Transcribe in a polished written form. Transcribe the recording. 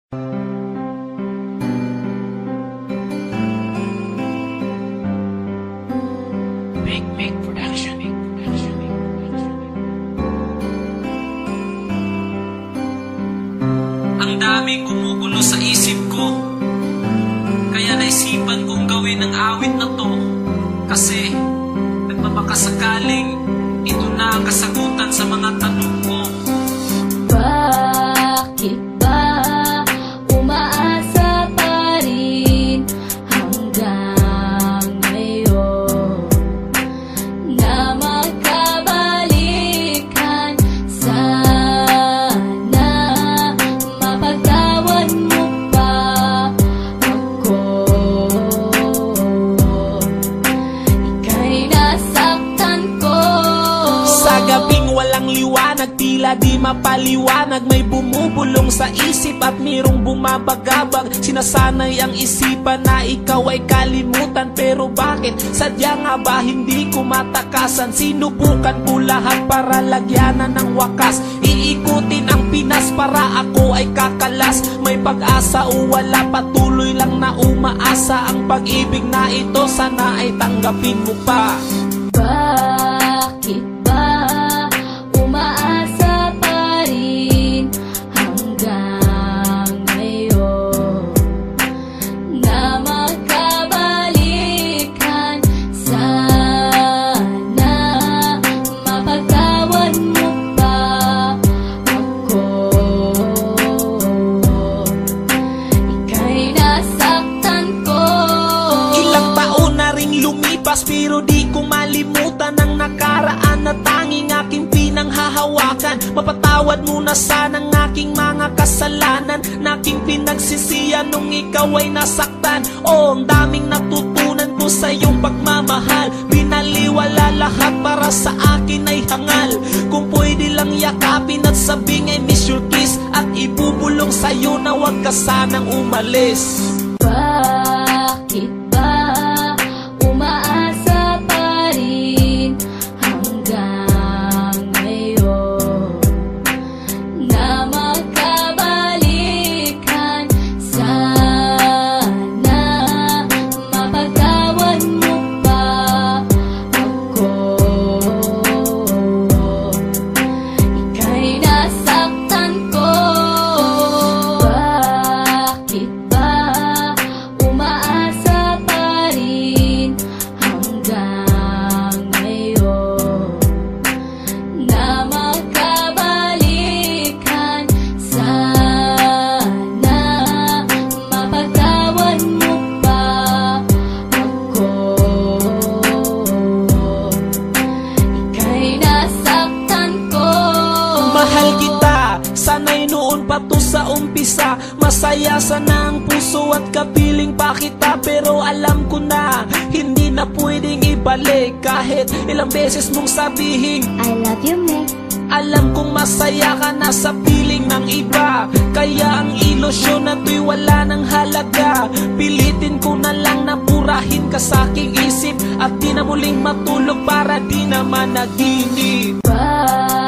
Make production. Ang daming gumugulo sa isip ko, kaya naisipan kong gawin ang awit na to. Kasi nagpapakasakaling ito na ang kasagutan sa mga tanong ko. Bakit ba umaasa pa rin hanggang ngayon na magkabalikan? Sana mapagtawan mo pa ako. Ika'y nasaktan ko. Sa gabing walang liwanag, tila di mapaliwanag, may bumubulong sa isip at mayroong bumabagabag. Sinasanay ang isipan na ikaw ay kalimutan, pero bakit? Sadya nga ba hindi ko matakasan? Sinubukan ko lahat para lagyanan ng wakas, iikutin ang Pinas para ako ay kakalas. May pag-asa o wala, patuloy lang na umaasa. Ang pag-ibig na ito sana ay tanggapin mo pa. Bakit ba umaasa pa rin hanggang ngayon na magkabalikan? Sana mapagtawan mo pa ako. Ika'y nasaktan ko. Ilang taon na ring lumipas, pero di ko malimutan ang nakaraan na tanging aking pinanghahawakan. Mapatawad mo na sana ang aking mga kasalanan, naking pinagsisiyan nung ikaw ay nasaktan. Oh, ang daming natutunan ko sa iyong pagmamahal. Binaliwala lahat para sa akin ay hangal. Kung pwede lang yakapin at sabing I miss your kiss, at ibubulong sa'yo na huwag ka sanang umalis. Bakit ba umaasa pa rin hanggang ngayon na magkabalikan? Sana mapagtawan mo pa ako. Ika'y nasaktan ko. Bakit ba umaasa pa rin hanggang ngayon na magkabalikan? Sana mapagtawan mo pa ako. Ika'y nasaktan ko. Mahal kita, sana'y noon pa to sa umpisa. Masaya sana ang puso at kapiling pa kita, pero alam ko na hindi na pwedeng ibalik. Kahit ilang beses mong sabihin I love you, me. alam kong masaya ka na sa piling ng iba, kaya ang ilusyon na to'y wala ng halaga. Pilitin ko na lang na purahin ka sa aking isip, at di na muling matulog para di na managinip.